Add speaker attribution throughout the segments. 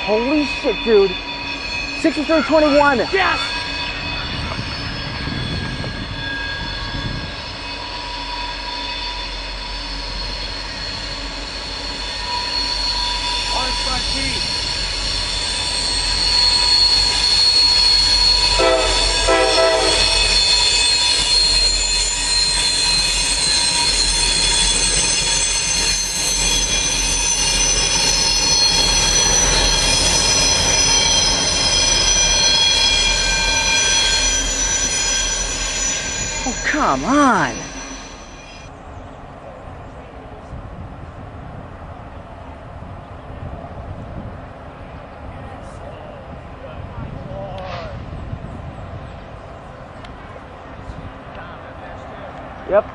Speaker 1: Holy shit, dude. 6321.
Speaker 2: Yes!
Speaker 1: Oh, come on. Yep.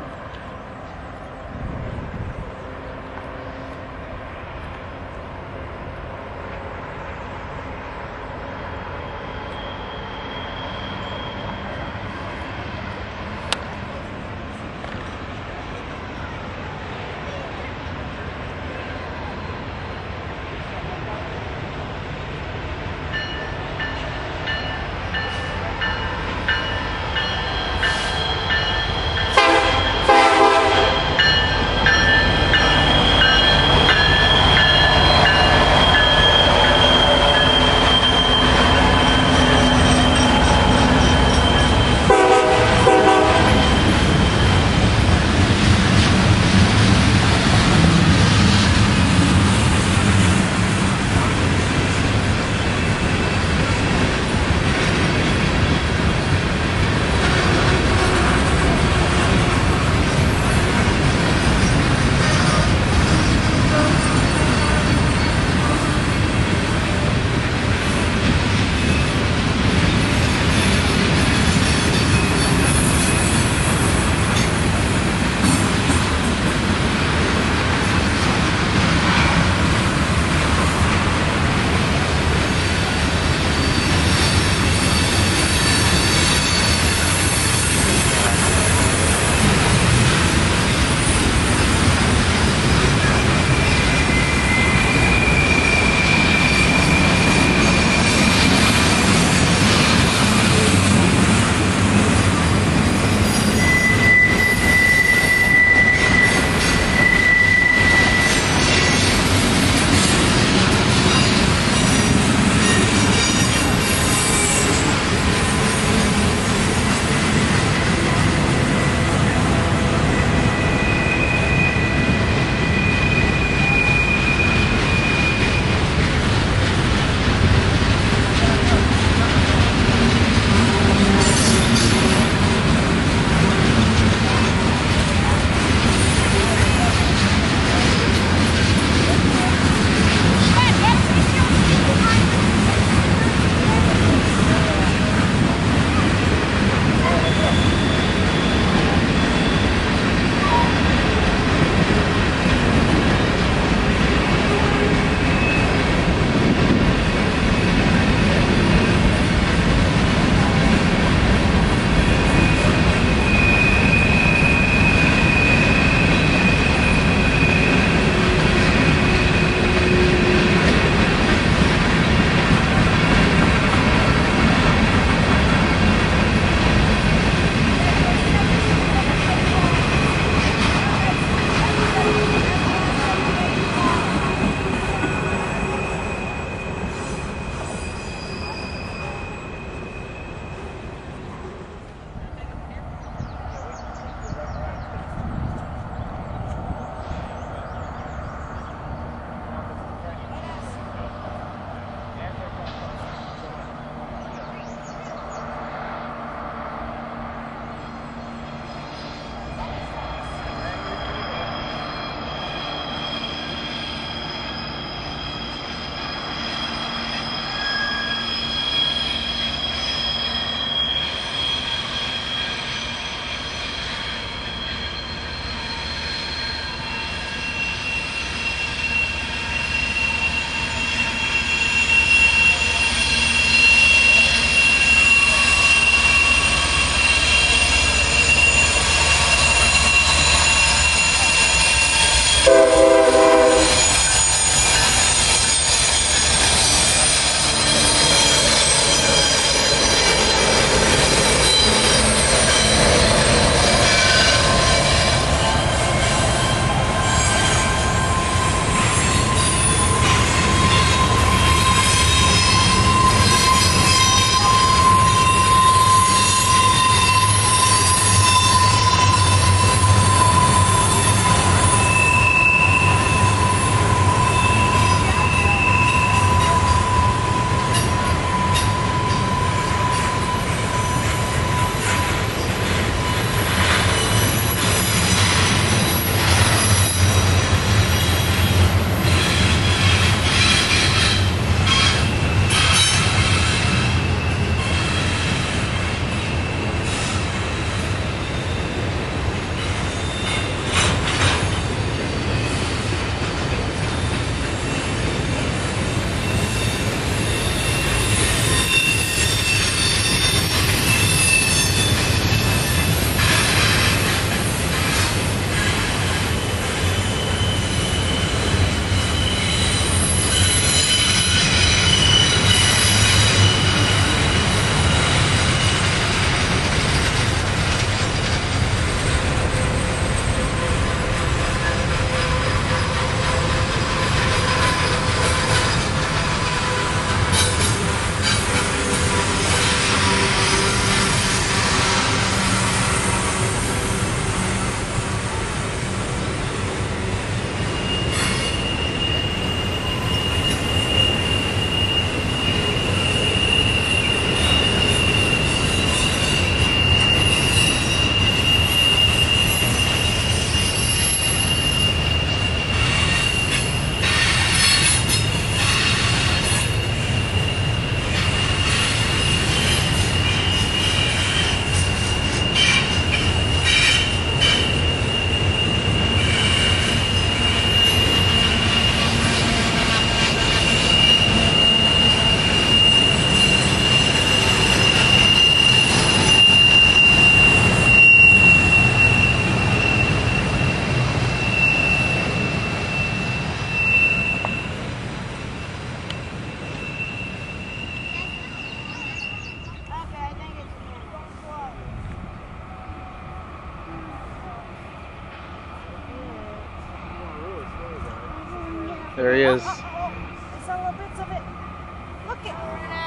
Speaker 2: There he is.
Speaker 3: I saw little bits of it. Look at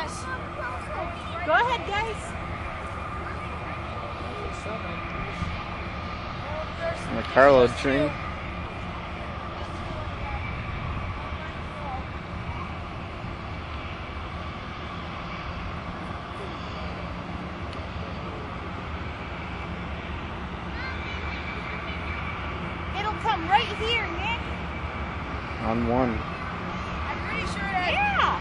Speaker 3: Go ahead, guys.
Speaker 2: And the carload train.
Speaker 3: It'll come right here, Nick.
Speaker 2: On one.
Speaker 3: I'm pretty sure that. Yeah.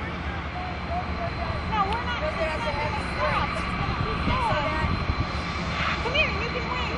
Speaker 3: No, we're not. It's not gonna stop. It's gonna keep going. Come here, you can wait.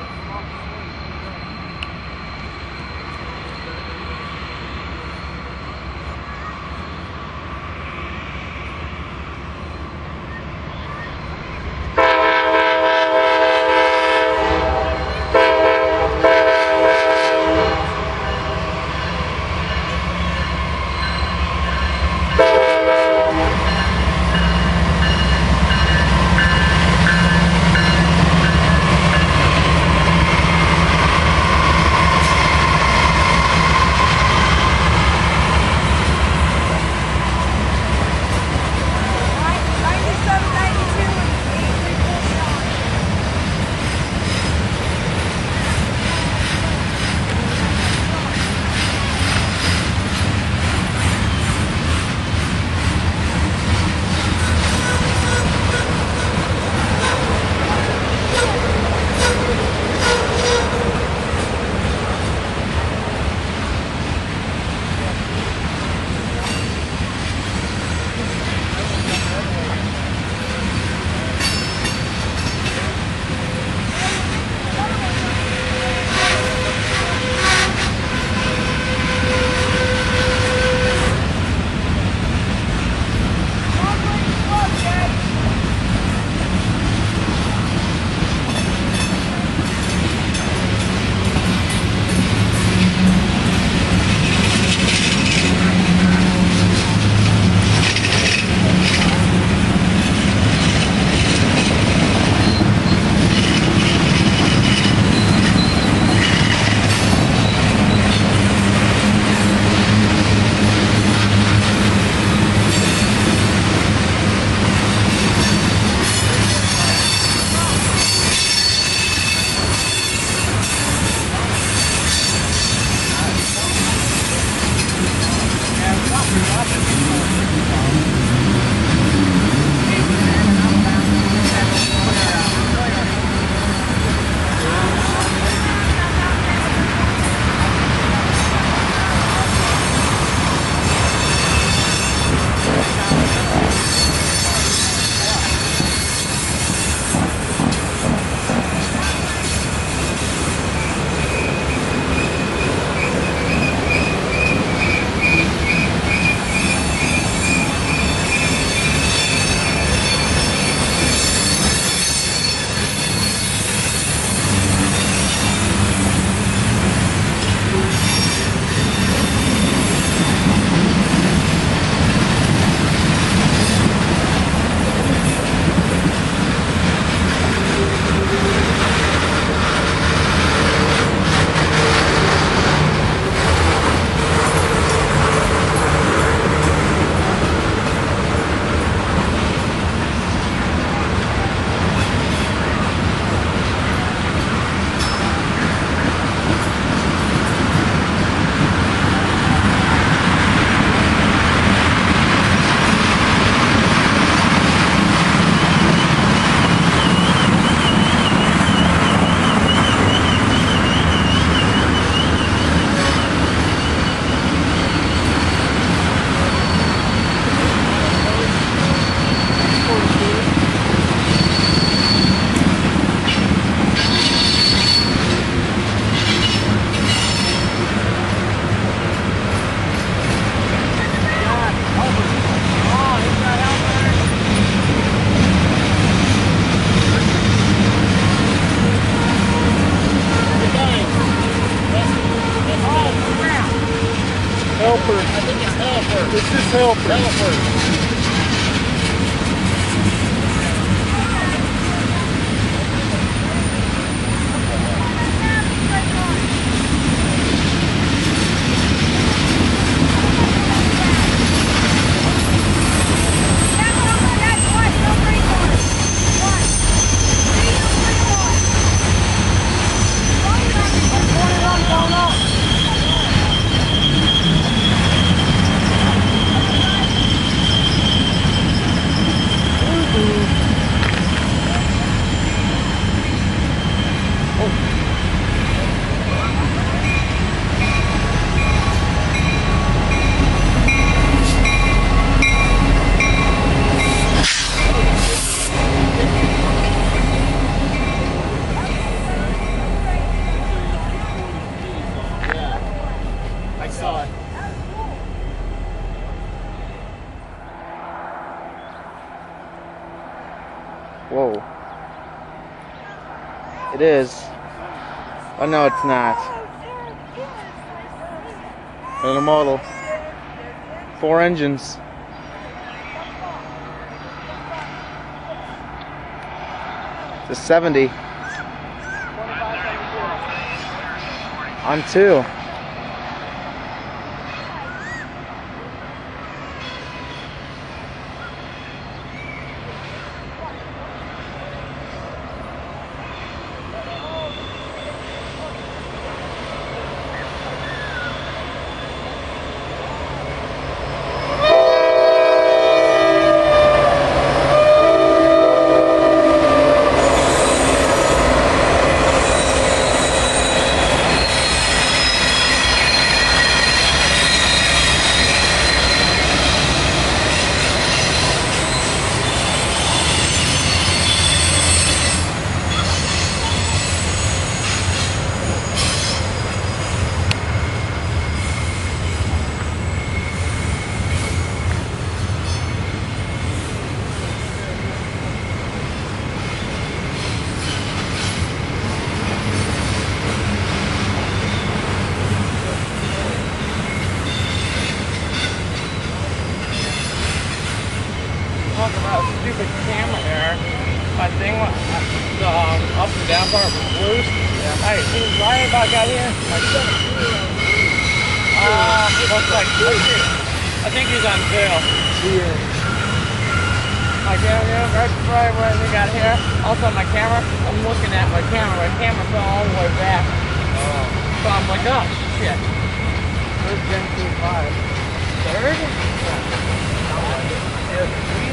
Speaker 2: Helper. I think it's helper. This is helper. Helper.
Speaker 1: Whoa. It is. Oh no, it's not. Intermodal. 4 engines. It's a 70. On 2.
Speaker 2: Talk about a stupid camera there. My thing, the up and down part was loose. Yeah. Hey, he was right about got here. Looks like I think he's on bail.
Speaker 1: Yeah.
Speaker 2: My camera, right when we got here. Also my camera, I'm looking at my camera. My camera fell all the way back. Oh. So I'm like, oh shit.
Speaker 1: Where's Gen 5?
Speaker 2: Third? Yeah.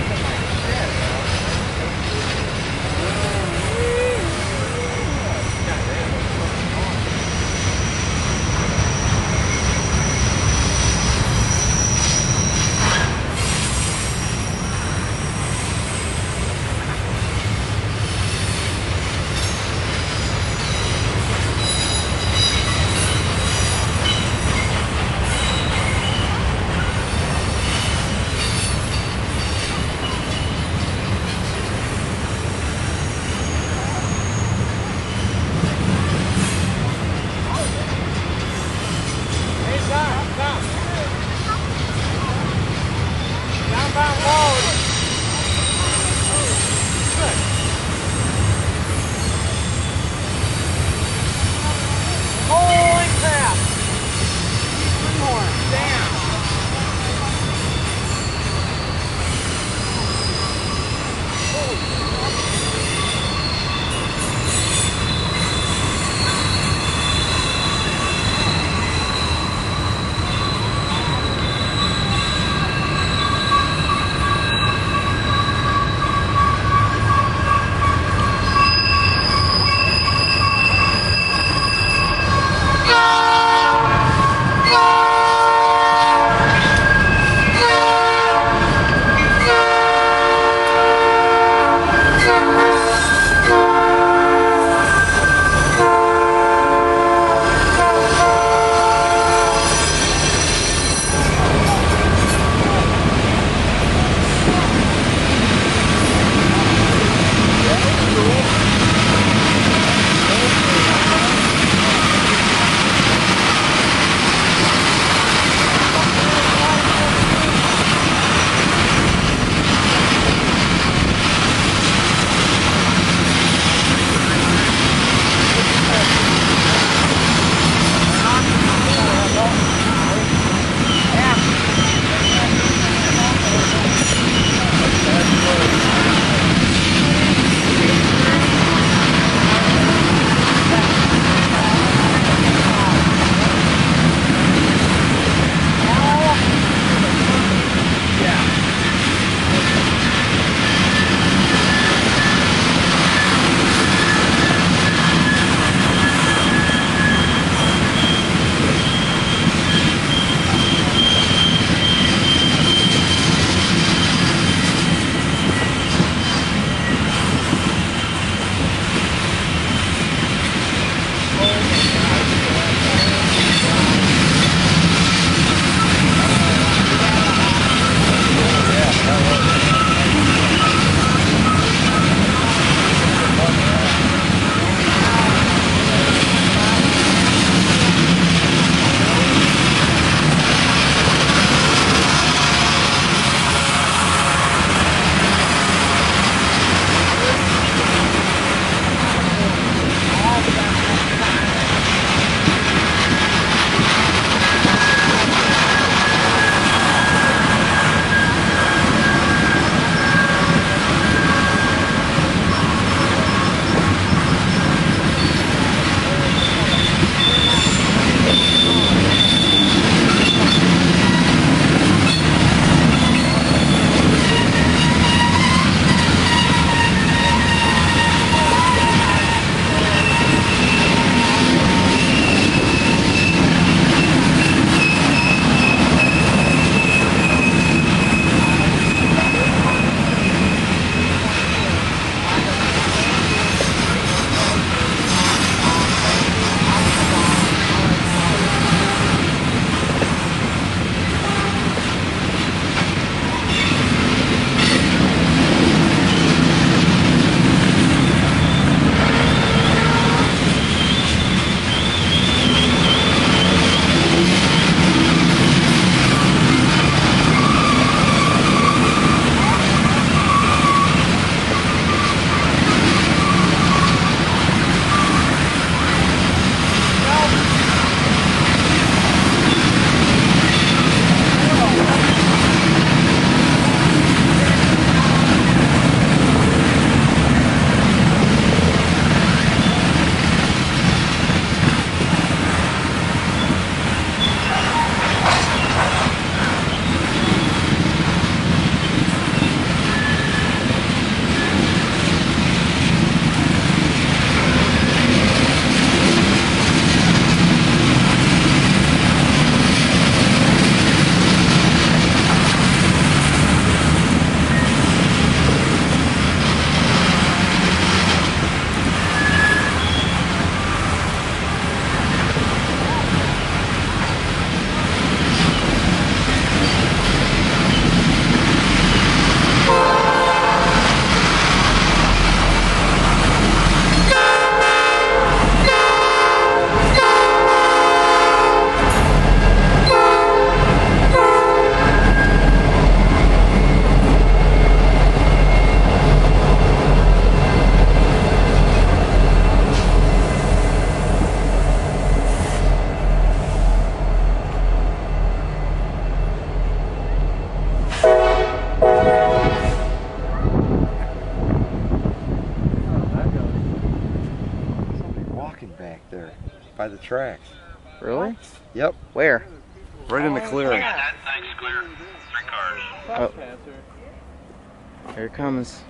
Speaker 4: by the tracks.
Speaker 1: Really?
Speaker 4: Yep.
Speaker 1: Where?
Speaker 4: Right in the clearing.
Speaker 5: Thanks, clear. 3 cars.
Speaker 1: Oh. Here it comes.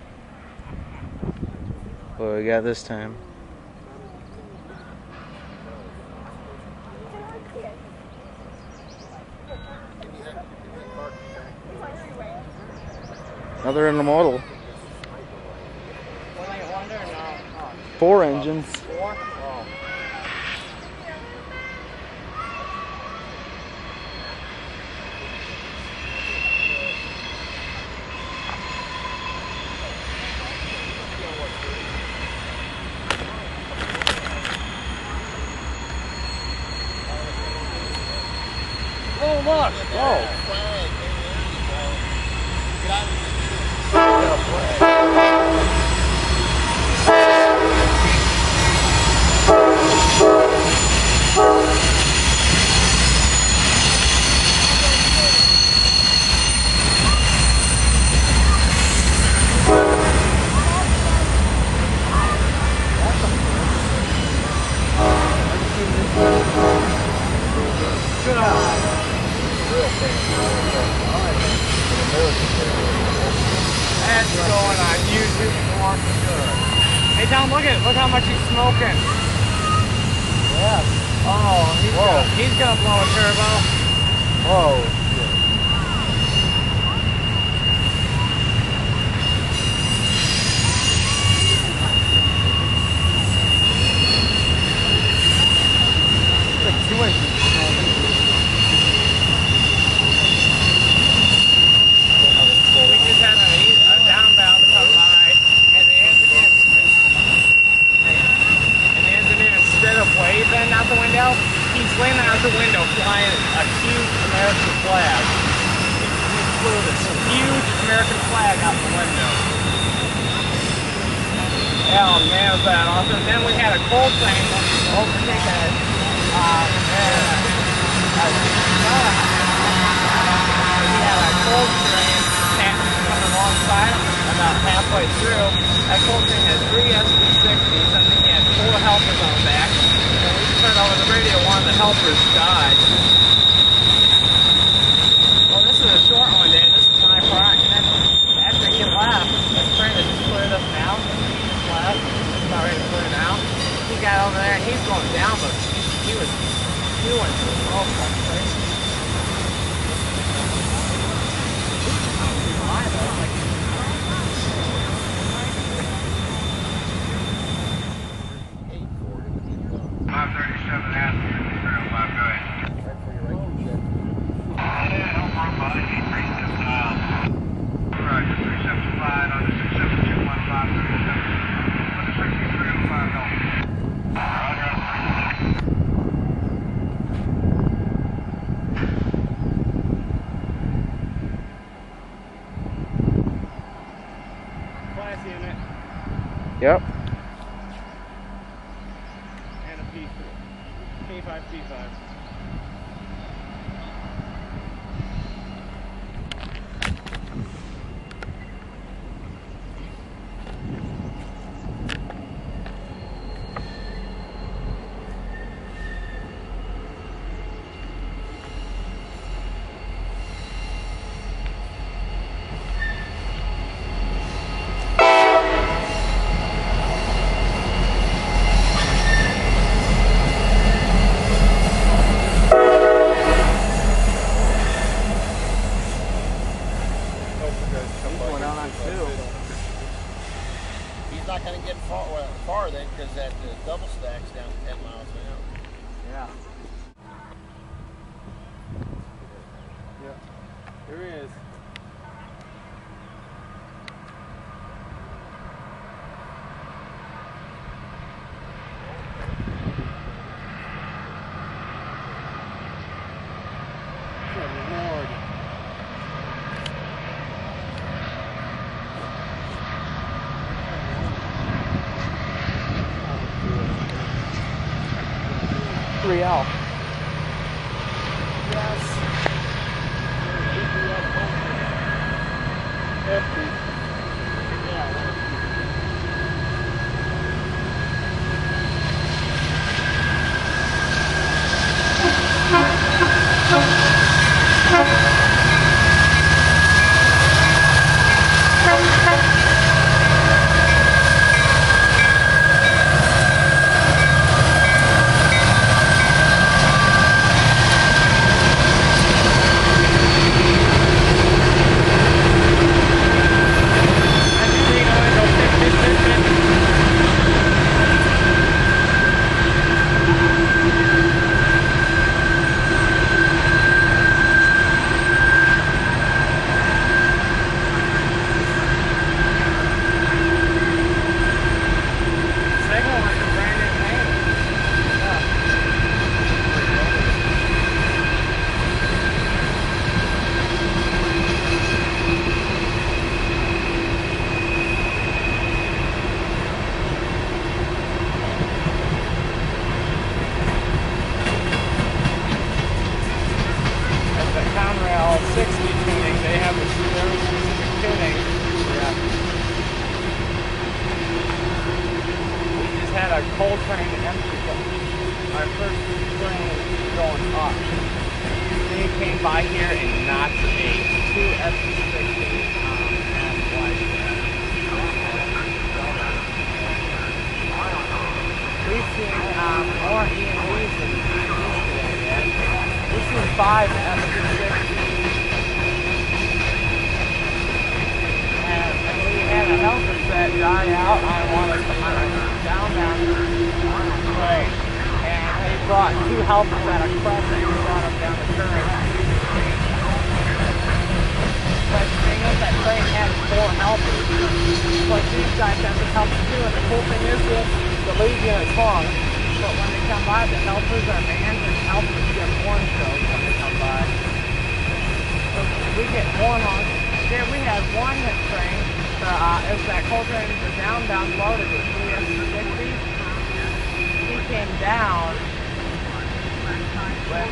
Speaker 1: What we got this time? Another intermodal. 4 engines.
Speaker 2: 4? Oh. Oh, look! Whoa! That's going on YouTube for good. Hey Tom, look how much he's smoking.
Speaker 1: Yeah.
Speaker 2: Oh, he's gonna blow a turbo.
Speaker 1: Whoa.
Speaker 2: Waving out the window, he's slamming out the window, flying a huge American flag. He flew this huge American flag out the window. Oh man, was that awesome. Then we had a coal train overtake us. We had a coal train coming alongside about halfway through. That coal train had 3 SV60s and then he had 4 helpers on the back. And we just heard over the radio one of the helpers died. Well, this is a short one, Dave. This is my part. And then after he left, the train that just cleared us now, he just left. It's about ready to clear now. He got over there and he's going down, but he was doing so much crazy.
Speaker 1: Yep.
Speaker 2: And a K5 P5.
Speaker 5: He's not going to get far then because that double stack's down 10 miles an hour.
Speaker 2: Yeah. Yeah. Here he is. Good Lord.
Speaker 1: Real.
Speaker 2: Yes. 50. Yeah. our coal train empty, our first train going up. Then he came by here and knocked two FC-60s and like we've seen more E&Ds than today yet. We've seen 5 FC-60s. And we had a helper set die out on one of the down train. And they brought 2 helpers at a crescent and brought them down the current. But the thing is, that train had 4 helpers. But these guys have to help too. And the cool thing is this, the lead unit's long. But when they come by, the helpers are manned and the helpers get horn shows when they come by. So we get horn on. Here we had one train, it was that coal train, the down loaded with 3 FC-60s. He came down with,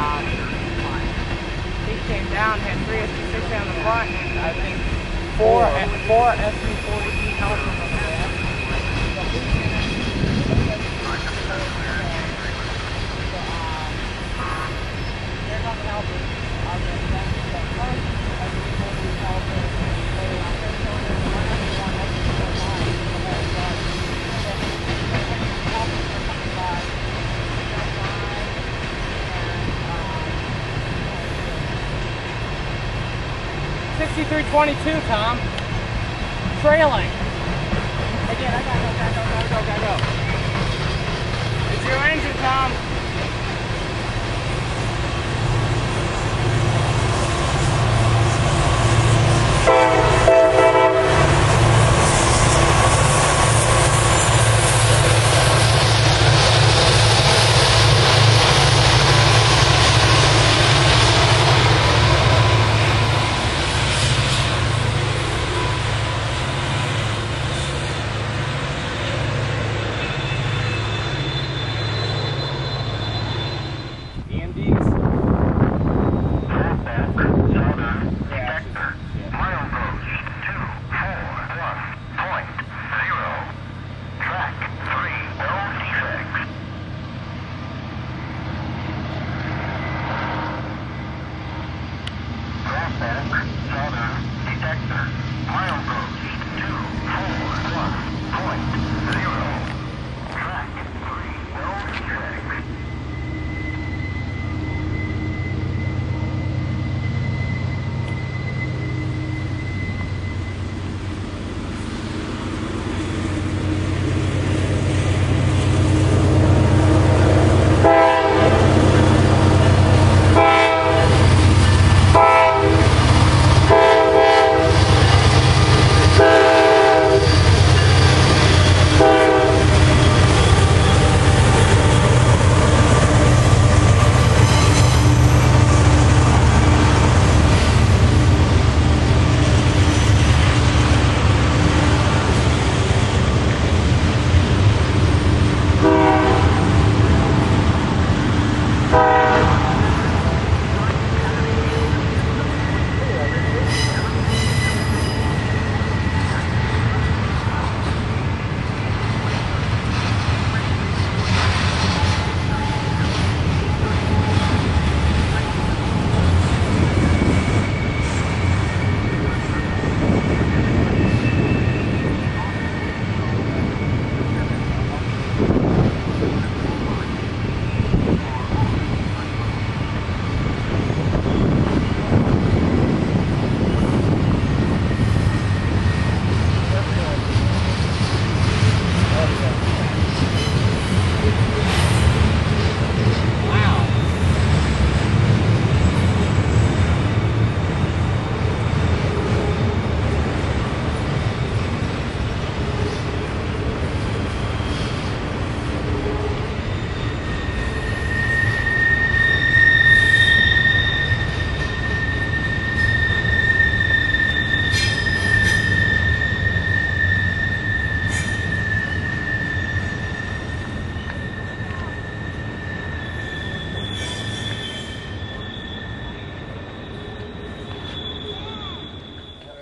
Speaker 2: had 3 FC-60s on the front, and I think 4 FC-40 helpers on the back. There's on the helpers. $63.22, Tom. Trailing. Again, I gotta go. It's your engine, Tom.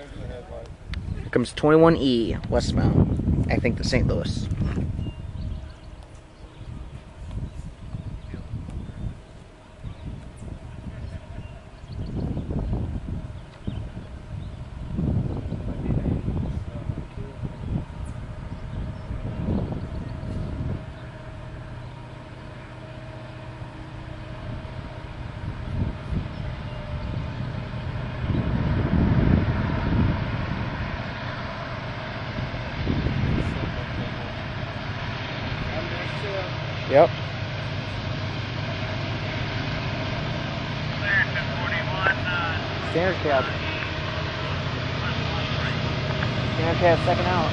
Speaker 4: Here comes 21E westbound, I think to St. Louis.
Speaker 1: Yep. Standard cab. Standard cab, second out.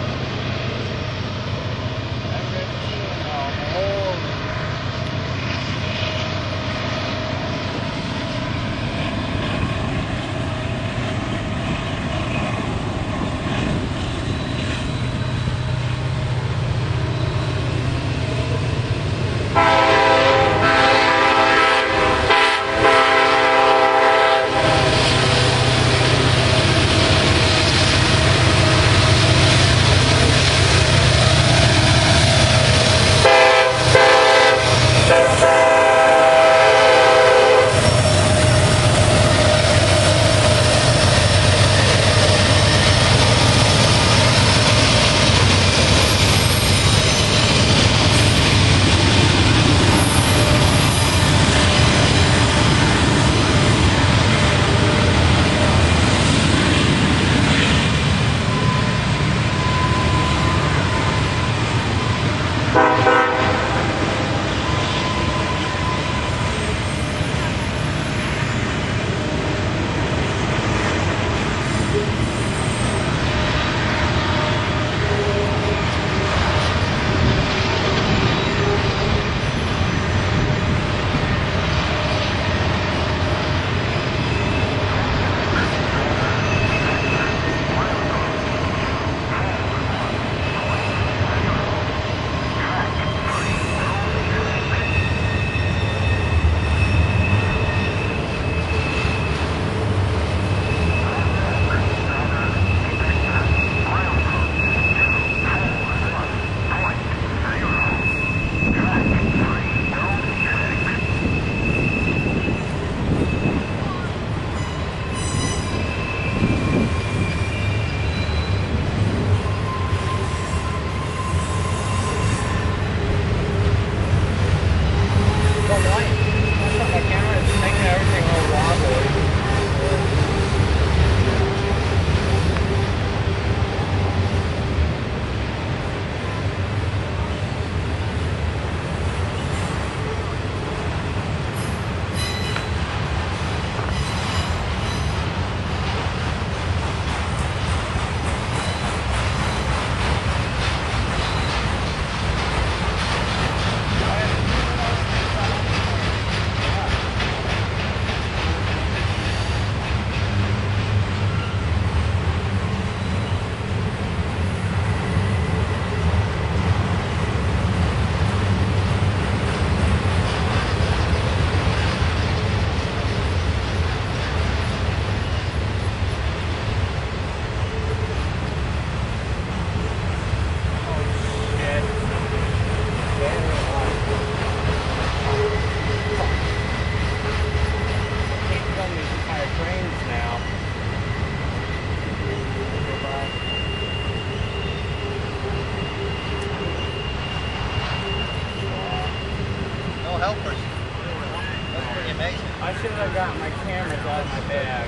Speaker 2: I should have got my cameras out of my bag.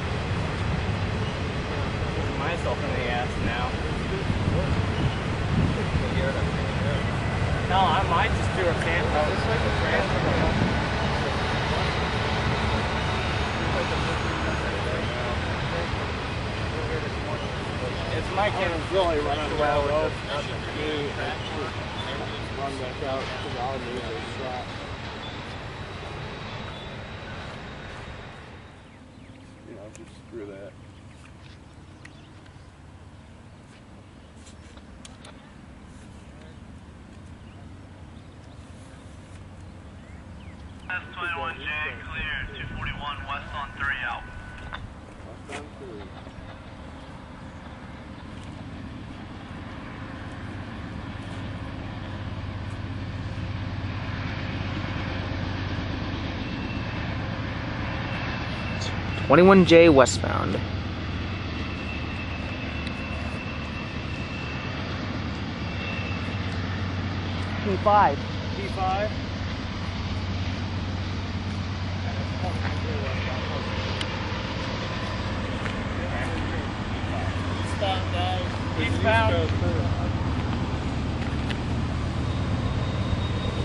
Speaker 2: Putting myself in the ass now. No, I might just do a camera. This like a transfer. It's my camera's really running well with the run back out because I'll lose a shot.
Speaker 5: You know, just screw that.
Speaker 4: S21J clear, 241 west on 3 out.
Speaker 5: West on 3.
Speaker 1: J westbound. P5.
Speaker 2: P5. Eastbound.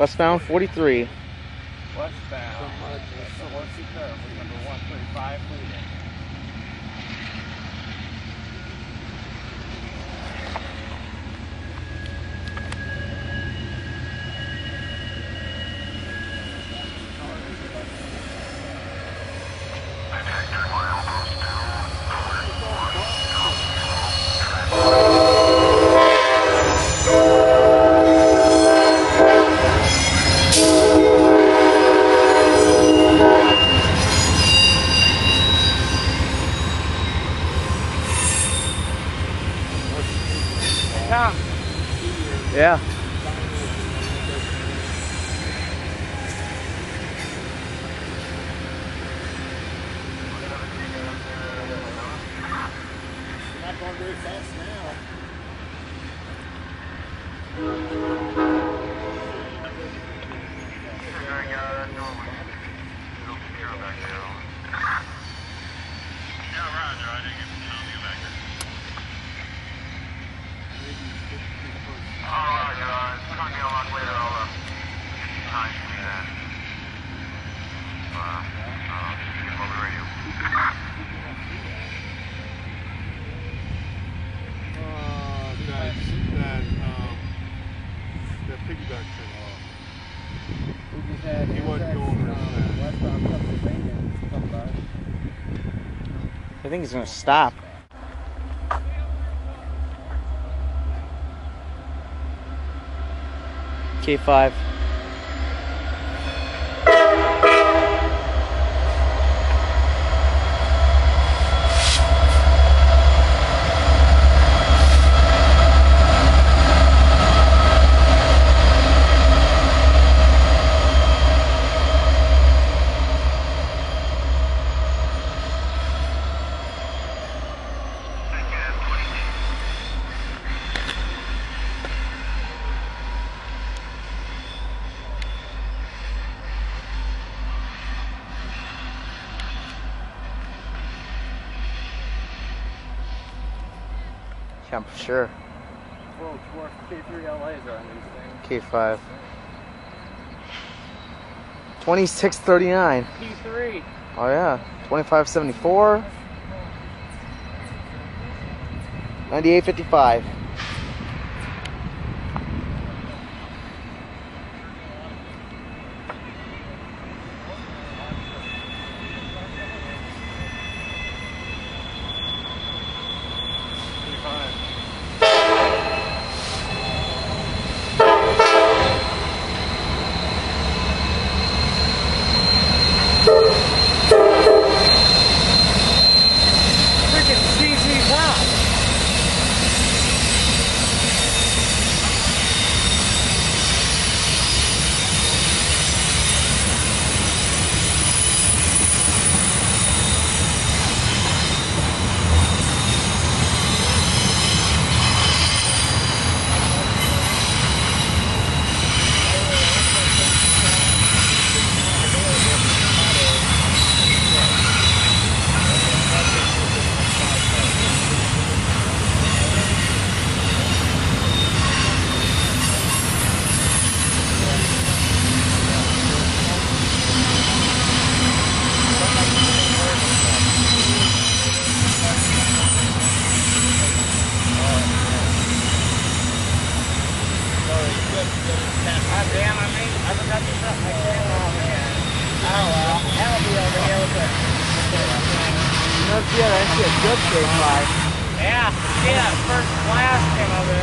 Speaker 1: Westbound 43.
Speaker 5: Westbound. Horseshoe Curve, number 135, leaving.
Speaker 2: Come.
Speaker 1: Yeah.
Speaker 5: You're not going very fast now.
Speaker 6: That piggyback thing.
Speaker 5: We just had
Speaker 6: He wasn't going very fast.
Speaker 5: westbound Pennsylvania come by.
Speaker 1: I think he's gonna stop. K5. Yeah, I'm sure.
Speaker 2: World Tour K3 LAs are on these things.
Speaker 1: K5. 2639.
Speaker 2: P3.
Speaker 1: Oh yeah. 2574. 9855.
Speaker 2: Freaking CZ Pop. God damn, I forgot to shut my camera off again. Oh well, that'll be over here with it.
Speaker 1: Yeah, that's a good K5.
Speaker 2: Yeah, yeah, first class came over.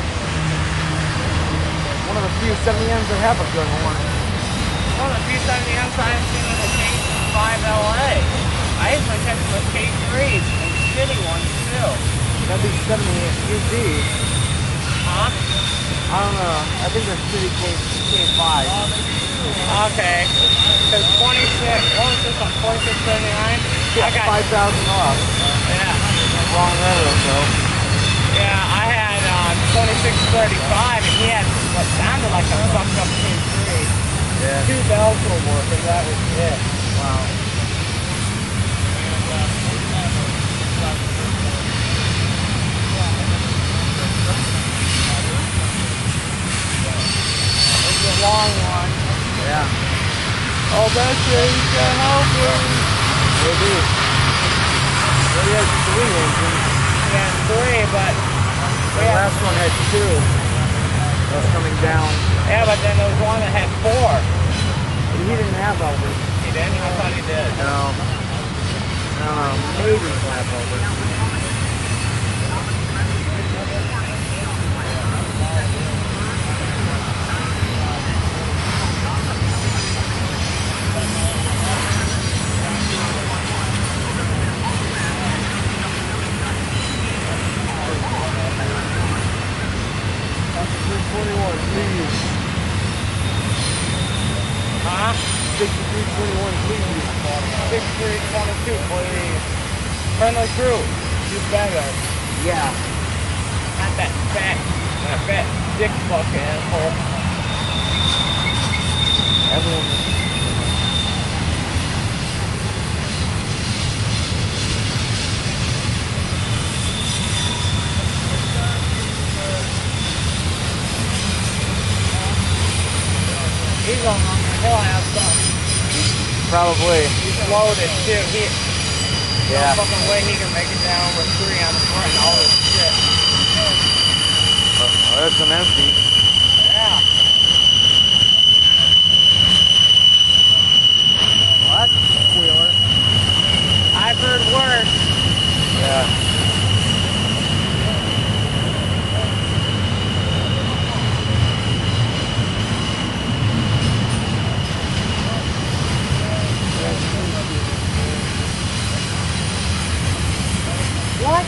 Speaker 1: One of the few 70Ms that have a good horn.
Speaker 2: One of the few 70Ms I've seen with a K5 LA. I usually catch them with K3s and shitty ones too.
Speaker 1: That'd be 70 UZ.
Speaker 2: Huh?
Speaker 1: I don't know. I think they're shitty K5.
Speaker 2: Okay. Because 26, what was this on 2679?
Speaker 1: Yeah,
Speaker 2: I got
Speaker 1: 5,000 off.
Speaker 2: Yeah.
Speaker 1: Wrong railroad though.
Speaker 2: Yeah, I had 2635 and he had what sounded like a fucked up K3.
Speaker 1: Yeah.
Speaker 2: 2 bells were working, that was it.
Speaker 1: Wow.
Speaker 2: It was a long one.
Speaker 1: that's it. You can't help it. Maybe. Maybe has 3 engines.
Speaker 2: He had 3, but
Speaker 1: The last one had 2. That was coming down.
Speaker 2: yeah, but then there was one that had 4.
Speaker 1: And he didn't have over.
Speaker 2: He didn't? I thought he did.
Speaker 1: No. Maybe flap over.
Speaker 2: Huh?
Speaker 1: 6321, please.
Speaker 2: 6322, please. Friendly crew. You better.
Speaker 1: Yeah.
Speaker 2: Not that fat dick fucking asshole.
Speaker 1: Everyone.
Speaker 2: He'll have some.
Speaker 1: Probably.
Speaker 2: He's loaded too.
Speaker 1: Yeah.
Speaker 2: No fucking way he can make it down with 3 on the front and all this shit.
Speaker 1: Oh, there's some empty.
Speaker 2: Yeah.
Speaker 1: What? Squealer.
Speaker 2: I've heard worse.
Speaker 1: Yeah.
Speaker 2: What?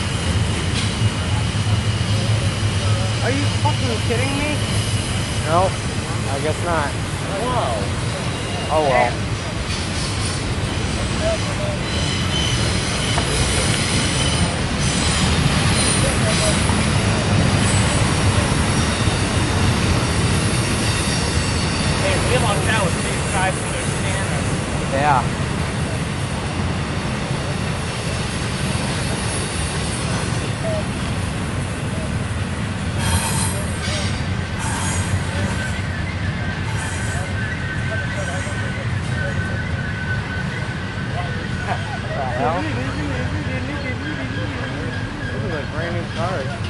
Speaker 2: Are you fucking kidding me?
Speaker 1: No, I guess not.
Speaker 2: Whoa.
Speaker 1: Oh well.
Speaker 2: Hey, we lost out with these guys from their standards.
Speaker 1: Yeah. This is like brand new cars.